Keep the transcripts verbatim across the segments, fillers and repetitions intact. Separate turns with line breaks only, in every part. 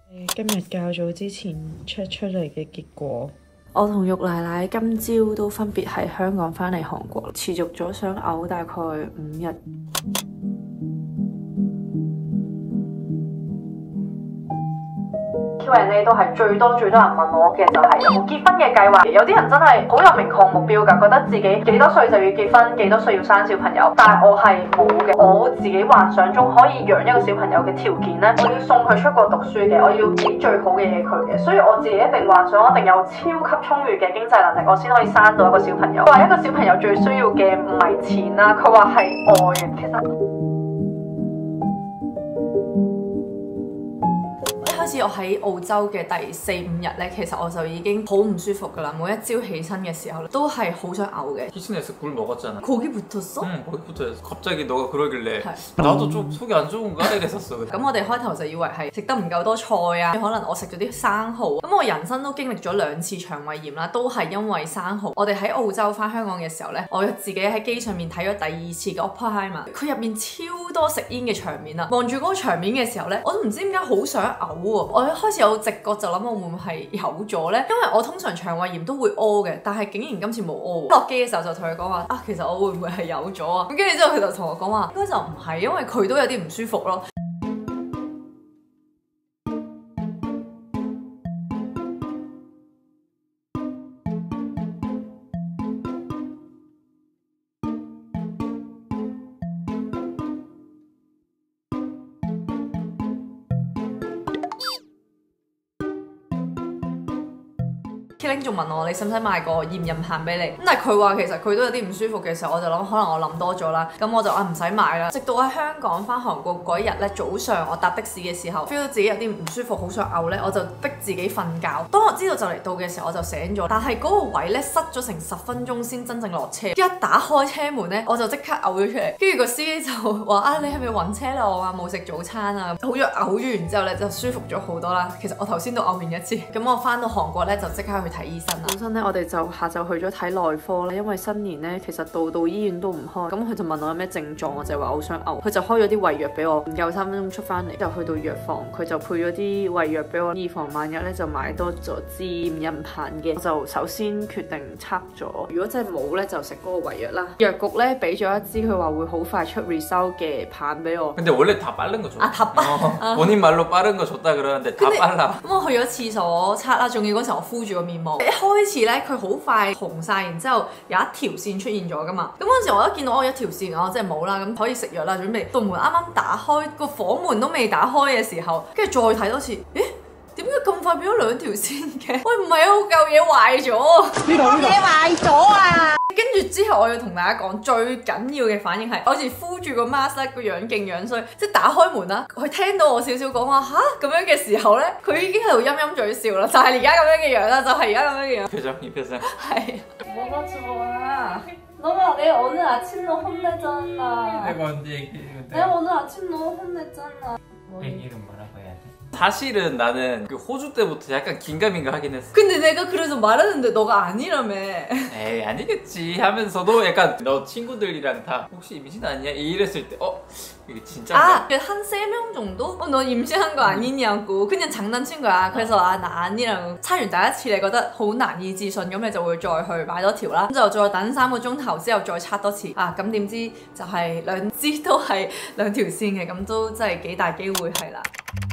今日較早之前出出嚟嘅結果，
我同玉奶奶今朝都分別喺香港返嚟韓國，持續咗想嘔大概五日。
Q and A 都係最多最多人問我嘅就係有冇結婚嘅計劃。有啲人真係好有明確目標㗎，覺得自己幾多歲就要結婚，幾多歲要生小朋友。但係我係冇嘅，我自己幻想中可以養一個小朋友嘅條件呢，我要送佢出國讀書嘅，我要俾最好嘅嘢佢嘅。所以我自己一定幻想，我一定有超級充裕嘅經濟能力，我先可以生到一個小朋友。話一個小朋友最需要嘅唔係錢啦，佢話係愛。其實。開始我喺澳洲嘅第四五日咧，其實我就已經好唔舒服噶啦。每一朝起身嘅時候都係好想嘔嘅。
키친에서 굴 먹었잖아.
거기붙었어?
응, 거기부터 갑자기 너가 그러길래 나도 좀 속이 안 좋은가 이랬었어.
咁我哋開頭就以為係食得唔夠多菜啊，可能我食咗啲生蠔。咁我人生都經歷咗兩次腸胃炎啦，都係因為生蠔。我哋喺澳洲翻香港嘅時候咧，我自己喺機上面睇咗第二次嘅 Oppenheimer，佢入面超多食煙嘅場面啊！望住嗰個場面嘅時候咧，我都唔知點解好想嘔喎。我一開始有直覺就諗我會唔會係有咗咧，因為我通常腸胃炎都會屙嘅，但係竟然今次冇屙。落機嘅時候就同佢講話啊，其實我會唔會係有咗啊？咁跟住之後佢就同我講話，應該就唔係，因為佢都有啲唔舒服咯。Killing 仲問我你使唔使買個驗孕棒俾你？咁但係佢話其實佢都有啲唔舒服嘅時候，我就諗可能我諗多咗啦。咁我就啊唔使買啦。直到喺香港翻韓國嗰一日咧，早上我搭的士嘅時候 feel 到自己有啲唔舒服，好想嘔咧，我就逼自己瞓覺。當我知道就嚟到嘅時候，我就醒咗。但係嗰個位咧塞咗成十分鐘先真正落車。一打開車門咧，我就即刻嘔咗出嚟。跟住個司機就話啊，你係咪暈車啦？我話冇食早餐啊。好咗嘔完之後咧就舒服咗好多啦。其實我頭先都嘔完一次。咁我翻到韓國咧就即刻去睇醫生啦。
本身咧我哋就下晝去咗睇內科啦，因為新年咧其實度度醫院都唔開，咁佢就問我有咩症狀，我就話好想嘔，佢就開咗啲胃藥俾我，唔夠三分鐘出翻嚟，就去到藥房，佢就配咗啲胃藥俾我，以防萬一咧就買多咗支驗孕棒嘅，我就首先決定測咗，如果真係冇咧就食嗰個胃藥啦。藥局咧俾咗一支佢話會好快出 result 嘅棒俾我。
근데 원래 다 빠른 거 줘.
아, 다 빠르.
어, 본인 말로 빠른 거 줬다 그러는데 다 빨라.
咁我去咗廁所測啦，仲要嗰時候我敷住個面膜，一開始咧佢好快紅晒，然之後有一條線出現咗噶嘛。咁嗰陣時我一見到我有一條線，我即係冇啦，咁可以食藥啦，準備道門啱啱打開，個房門都未打開嘅時候，跟住再睇多次，咦？點解咁快變咗兩條線嘅？喂，唔係啊，我嚿嘢壞咗，呢度嘢壞咗啊！跟住之後我要同大家講最緊要嘅反應係，我好似敷住個 mask 個樣勁樣衰，即係打開門啦，佢聽到我少少講話吓咁樣嘅時候咧，佢已經喺度陰陰嘴笑啦，就係而家咁樣嘅樣啦，就係而家咁樣嘅樣。
표정 이 표정.
係。뭐가 좋아? 너가 내가 오늘 아침도 혼내잖아.
내가 언제 얘기했는데?
내가 오늘 아침도 혼냈잖아.
얘기는 뭐라고 해야 돼? 사실은 나는 그 호주 때부터 약간 긴가민가 하긴 했어.
근데 내가 그래서 말했는데 너가 아니라며.
에이 아니겠지 하면서도 약간 너 친구들이랑 다 혹시 임신 아니야? 이랬을 때 어? 이게 진짜
아, 한 세 명 정도? 어, 너 임신한 거 아니냐고. 그냥 장난친 거야. 그래서 아, 나 아니라고. 測完第一次你覺得好難以置信，咁你就會再去買多條啦。咁就再等三個鐘頭之後再測多次。啊，咁點知就係兩支都係兩條線嘅，咁都真係幾大機會係啦。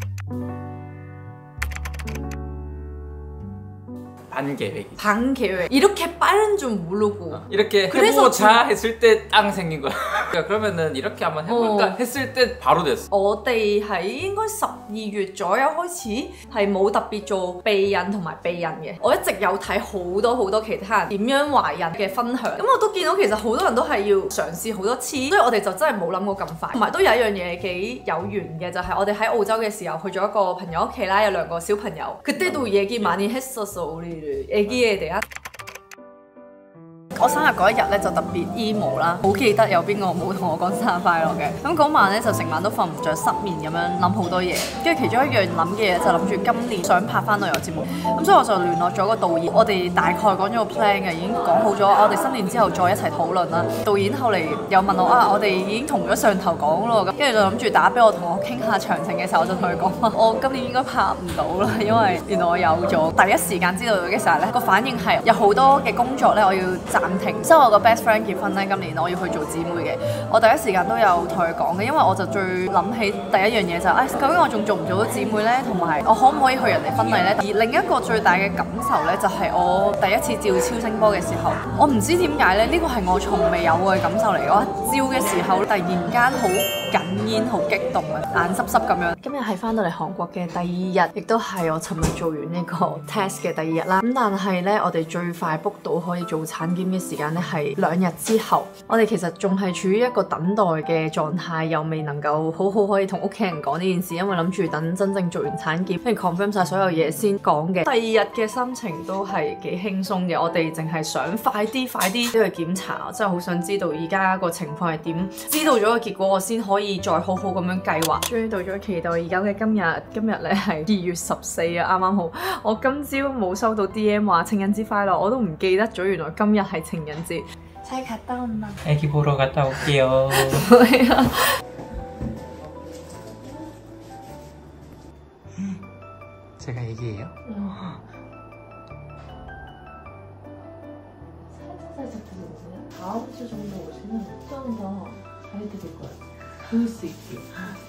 반계획이지.
반계획. 이렇게 빠른 줄 모르고.
어, 이렇게 해보자 했을 때 땅 생긴 거야. 그러면은 이렇게 한번 해볼까 어. 했을 때 바로 됐어.
我哋喺應該十二月左右開始係冇特別做避孕同埋避孕嘅。我一直有睇好多好多其他人點樣懷孕嘅分享，咁我都見到其實好多人都係要嘗試好多次，所以我哋就真係冇諗過咁快。同埋都有一樣嘢幾有緣嘅，就係、是、我哋喺澳洲嘅時候去咗一個朋友屋企啦，有兩個小朋友，그때도얘기많이했었어우리 애기에 대한 我生日嗰一日咧就特別 emo 啦，好記得有邊個冇同我講生日快樂嘅。咁嗰晚咧就成晚都瞓唔着，失眠咁樣諗好多嘢。跟住其中一樣諗嘅嘢就諗住今年想拍翻旅遊節目。咁所以我就聯絡咗個導演，我哋大概講咗個 plan 嘅，已經講好咗，我哋新年之後再一齊討論啦。導演後嚟又問我啊，我哋已經同咗上頭講咯，咁跟住就諗住打俾我同我傾下詳情嘅時候，我就同佢講話，我今年應該拍唔到啦，因為原來我有咗。第一時間知道嘅時候咧，個反應係有好多嘅工作咧，我要暫停。即係我個 best friend 結婚咧，今年我要去做姊妹嘅，我第一時間都有同佢講嘅，因為我就最諗起第一樣嘢就係、是，唉、哎，究竟我仲做唔做到姊妹咧？同埋我可唔可以去人哋婚禮咧？而另一個最大嘅感受咧，就係、是、我第一次照超聲波嘅時候，我唔知點解咧，呢個係我從未有過嘅感受嚟嘅。我照嘅時候，突然間好緊煙，好激動啊，眼濕濕咁樣。今日係翻到嚟韓國嘅第二日，亦都係我尋日做完呢個 test 嘅第二日啦。咁但係咧，我哋最快 book 到可以做產檢嘅時間咧係兩日之後。我哋其實仲係處於一個等待嘅狀態，又未能夠好好可以同屋企人講呢件事，因為諗住等真正做完產檢，跟住 confirm 晒所有嘢先講嘅。第二日嘅心情都係幾輕鬆嘅，我哋淨係想快啲快啲去檢查，我真係好想知道而家個情況係點，知道咗個結果我先可以再好好咁樣計劃。終於到咗期待已久嘅今日，今日咧係二月十四啊，啱啱好。我今朝冇收到 D M 話情人節快樂，我都唔記得咗原來今日係情人節。잘 갔다 온나.
애기 보러 갔다 올게요. 제가 애기예요?
살짝 들어오세요. 다음 주 정도 오시면 좀 더 잘 드릴 거예요. 볼 수 있게.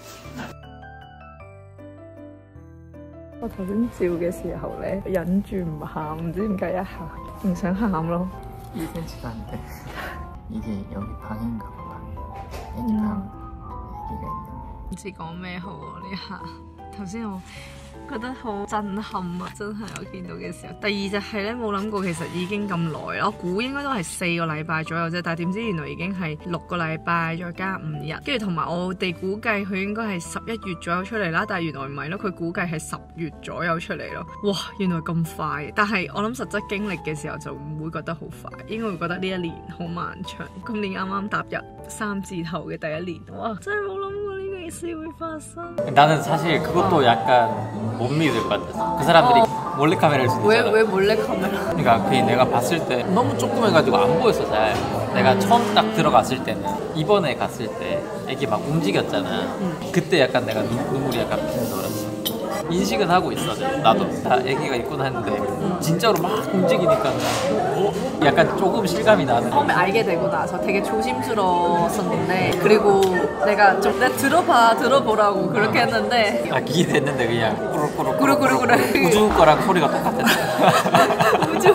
我頭先照嘅時候咧，忍住唔喊，唔知點解一下唔想喊咯。
일 센티미터도 안 돼. 이게 여기 방인가 봐. 애기 방. 애기가 있는.
唔知講咩好啊呢下。頭先我覺得好震撼啊！真係我見到嘅時候。第二就係咧，冇諗過其實已經咁耐，我估應該都係四個禮拜左右啫。但係點知原來已經係六個禮拜再加五日，跟住同埋我哋估計佢應該係十一月左右出嚟啦。但係原來唔係咯，佢估計係十月左右出嚟咯。哇！原來咁快，但係我諗實質經歷嘅時候就唔會覺得好快，應該會覺得呢一年好漫長。今年啱啱踏入三字頭嘅第一年，哇！真係冇諗過呢件事會發生。
나는 사실 그것도 약간 못 믿을 것 같았어. 그 사람들이 몰래카메라를 쓰잖아.
왜, 왜 몰래카메라?
그러니까 그 내가 봤을 때 너무 조그매가지고 안 보였어 잘. 내가 처음 딱 들어갔을 때는 이번에 갔을 때 애기 막 움직였잖아. 그때 약간 내가 눈, 눈물이 약간 핑 돌았어. 인식은 하고 있어. 나도 다 애기가 있구나 했는데 진짜로 막 움직이니까 어? 약간 조금 실감이 나는.
처음에 알게 되고 나서 되게 조심스러웠었는데 그리고 내가 좀 내가 들어봐 들어보라고 그렇게 했는데
아 기대했는데 그냥 꾸룩꾸룩
꾸룩꾸룩
우주 거랑 소리가 똑같았어.
우주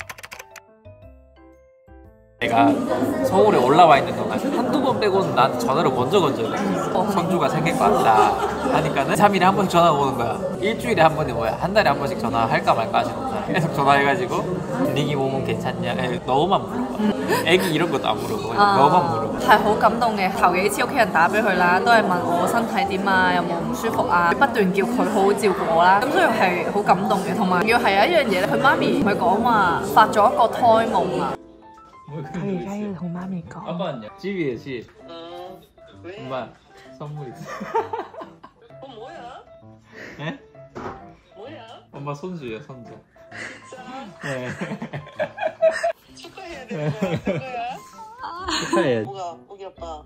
내가 서울에 올라와 있는 동안 한두 번 빼고는 나한테 전화를 먼저 건져요. 성주가 생길 것 같다 하니까는 삼 일에 한 번씩 전화가 오는 거야. 일주일에 한 번이 뭐야, 한 달에 한 번씩 전화할까 말까 하시는 거야. 계속 전화해가지고 링이 몸은 괜찮냐, 에, 너만 물어봐. 애기 이런 것도 안 물어보고 너만 물어봐.
係好感動嘅，頭幾次屋企人打俾佢啦，都係問我身體點啊，有冇唔舒服啊，不斷叫佢好好照顧我啦，咁所以係好感動嘅。同埋要係有一樣嘢咧，佢媽咪佢講話發咗一個胎夢啊。
佢而家要同媽咪講。
아빠는요? 집이에요 집.
어, 왜?
엄마 선물 있어.
어, 뭐야?
예?
뭐야?
엄마 손주예요 손주.
진짜?
네.
축하해야 되는 거야? 누구야?
축하해.
뭐가? 우기 아빠.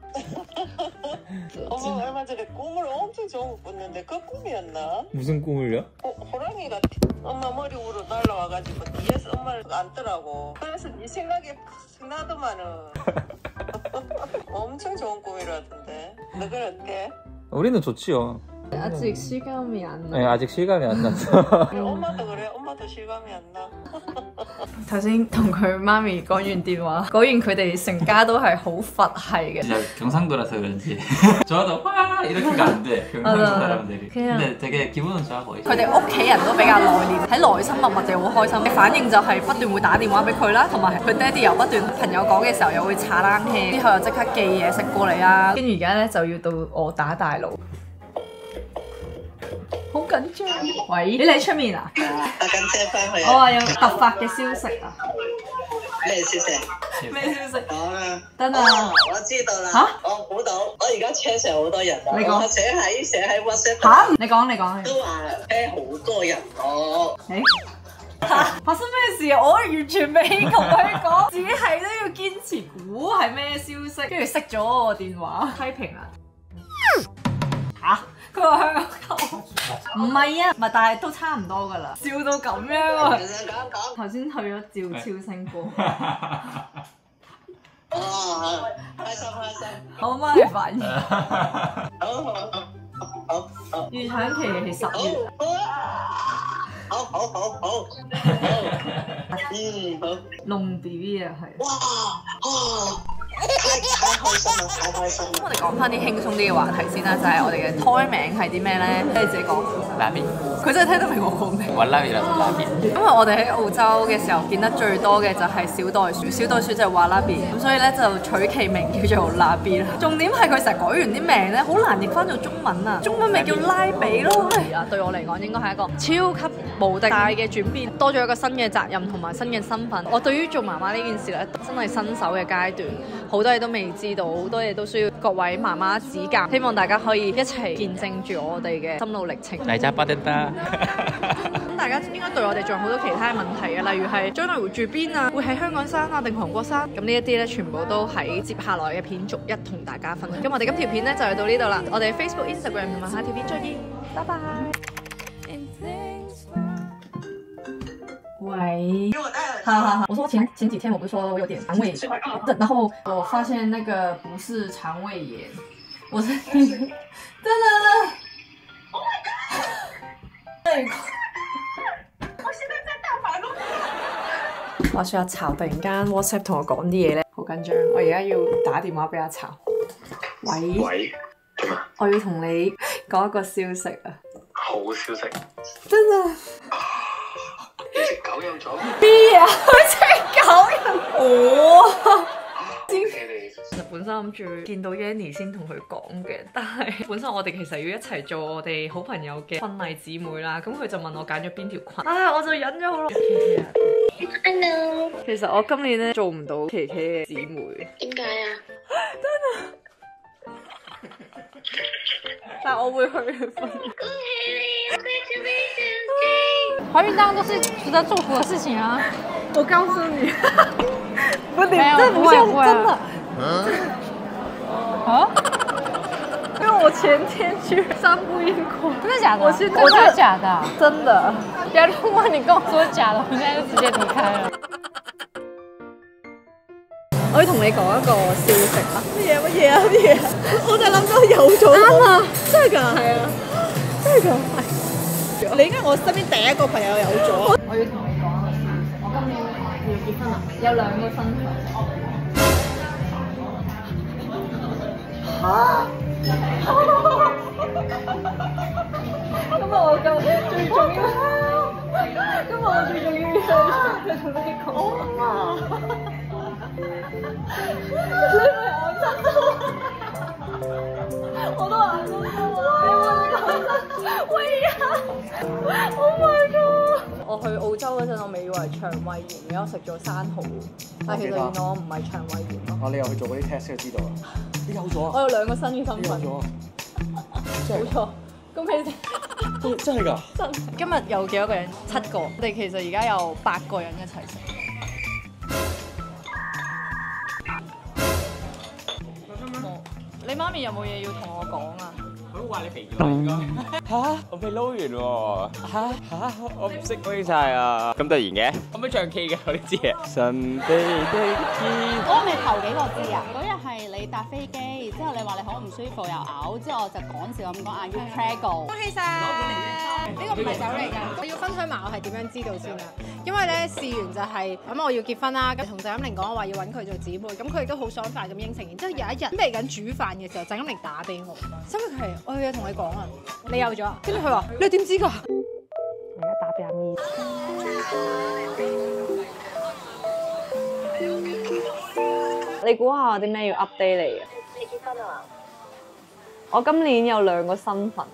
엄마 얼마 전에 꿈을 엄청 좋은 거 꿨는데 그 꿈이었나?
무슨 꿈을요?
호, 호랑이가 엄마 머리 위로 날라와가지고 뒤에서 엄마를 안더라고. 그래서 네 생각이 푹 나더만은. 엄청 좋은 꿈이라던데. 너는 어때?
우리는 좋지요.
아직 실감이 안 나。
네, 아직 실감이 안 났어.
그래, 엄마도 그래? 엄마도 실감이 안 나?
頭先同佢媽咪講完電話，果然佢哋成家都係好佛系嘅。
진짜 경상도라서 그런지 저도 와 이렇게가 안 돼. 경상도 사람들이. 근데 되게 기분은 좋아 보이죠.
佢哋屋企人都比較內斂，喺內心默默地好開心。反應就係不斷會打電話俾佢啦，同埋佢爹哋又不斷朋友講嘅時候又會搽冷氣，之後又即刻寄嘢食過嚟啦。跟住而家咧就要到我打大佬。 好緊張！喂，你喺出面啊？
阿緊姐翻去。
我話有突發嘅消息啊！
咩消息？
咩消息？
講啊！
等等，
哦，我知道啦。
嚇
我估到，我而家車上好多人啊。
你講
我寫喺寫喺 WhatsApp
嚇？你講你講。
都話車好多人咯。
誒發生咩事啊？我完全未同佢講，自己係都要堅持估係咩消息，跟住熄咗我個電話。批評啊！嚇？佢話香港唔係啊，唔係，但係都差唔多噶啦，笑到咁樣啊！
講講。
頭先去咗趙超星波，
哦，開心開心。
好媽你反應。
好好好好。
預產期係十月。
好好好好好。嗯好。
龍 B B 啊係。
哇！哦。太太開心啦！太開心啦！
我哋講翻啲輕鬆啲嘅話題先啦，就係我哋嘅胎名係啲咩咧？你自己講。
拉麵，
佢真係聽得明我講咩。
玩拉麵啦，拉麵。
因為我哋喺澳洲嘅時候見得最多嘅就係小袋鼠，小袋鼠就係話拉比，咁所以咧就取其名叫做拉比啦。重點係佢成日改完啲名咧，好難譯翻做中文啊！中文咪叫拉比咯。啊，對我嚟講應該係一個超級無敵大嘅轉變，多咗一個新嘅責任同埋新嘅身份。我對於做媽媽呢件事咧，真係新手嘅階段，好多嘢都未知道，好多嘢都需要各位媽媽指教。希望大家可以一齊見證住我哋嘅心路歷程。
大家巴得得。
咁大家應該對我哋仲有好多其他嘅問題嘅，例如係將來會住邊啊，會喺香港生啊定韓國生？咁呢一啲咧，全部都喺接下來嘅片逐一同大家分享。咁我哋今條片咧就嚟到呢度啦，我哋 Facebook、Instagram 同埋下條片再見，拜拜。喂，好好好，我說前前幾天我不是說我有點腸胃，然後我發現那個不是腸胃炎，我是真的。Oh my god！我現在在大馬路。話說阿巢突然間 WhatsApp 同我講啲嘢咧，好緊張，我而家要打電話俾阿巢。喂。
喂。
我要同你講一個消息啊！
好消息。
真啊！
你隻狗有咗
B 啊！佢隻狗有我啊！
其
實本身諗住見到 Yanny 先同佢講嘅，但係本身我哋其實要一齊做我哋好朋友嘅婚禮姊妹啦。咁佢就問我揀咗邊條裙，唉，我就忍咗好耐。Hello， 其實我今年咧做唔到琪琪嘅姊妹，
點解啊？
真啊！但我會去婚禮。
懷孕當然都是值得祝福的事情啊！
我告訴你，不，你
沒有
這不像真的。
啊？
因為我前天去三步英國，
真的假的？
我是
真的假的？
真的。
原來如果你跟我說假的，我現在就直接離開了。
我要同你講一個消息啊！
乜嘢乜嘢啊乜嘢？我就諗到有咗。
啱啊！
真係㗎？
係啊，真係㗎。
你應該我身邊第一個朋友有咗。
我要同你講一個消息，我今年要結婚啦，有兩個身份。嚇！今日我夠最重要，今日我最重要係同你講啊！你咪眼真我都眼真你冇你講真，喂呀 ！Oh my god！我去澳洲嗰陣，我未以為係腸胃炎，而家我食咗生蠔，但其實原來我唔係腸胃炎咯。
啊！你又去做嗰啲 test 就知道啦。你有咗啊？
我有兩個新嘅身份。
有咗啊！
冇錯，恭喜你！
真真係㗎？
真。今日有幾多個人？七個。我哋其實而家有八個人一齊食。你媽咪有冇嘢要同我講啊？
佢都話你肥咗應該。嚇！我未撈完喎。嚇嚇！我唔識煨晒啊！咁突然嘅？可唔可以唱 K 嘅？我哋知啊。神秘的天。
嗰個咪頭幾個字啊？嗰日係你搭飛機，之後你話你好唔舒服又嘔，之後我就講笑咁講啊，要 Prego。
恭喜晒！呢個唔係酒嚟㗎，我要分享埋我係點樣知道先啊？因為咧試完就係咁，我要結婚啦，咁同鄭欣玲講話要揾佢做姊妹，咁佢亦都好爽快咁應承。然之後有一日準備緊煮飯嘅時候，鄭欣玲打俾我，收尾佢係我有嘢同你講啊，你有咗，跟住佢話你點知㗎？我而家打俾阿咪。
你估下我啲咩要 update 你啊？
你結婚啊？
我今年有兩個身份。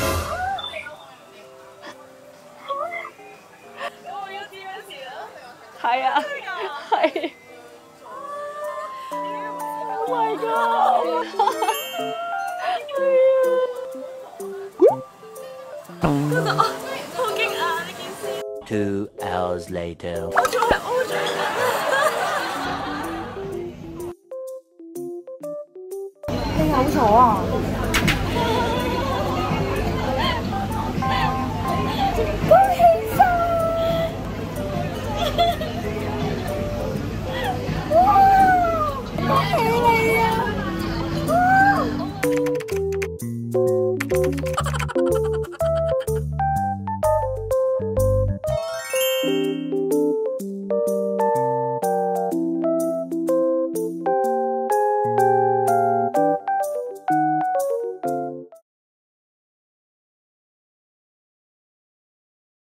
我要知咩事啊？
係啊，係。Oh my god！
嗰度啊，好驚啊！呢件事。
Two hours later。
我仲係 O 嘴緊。
你有咗啊？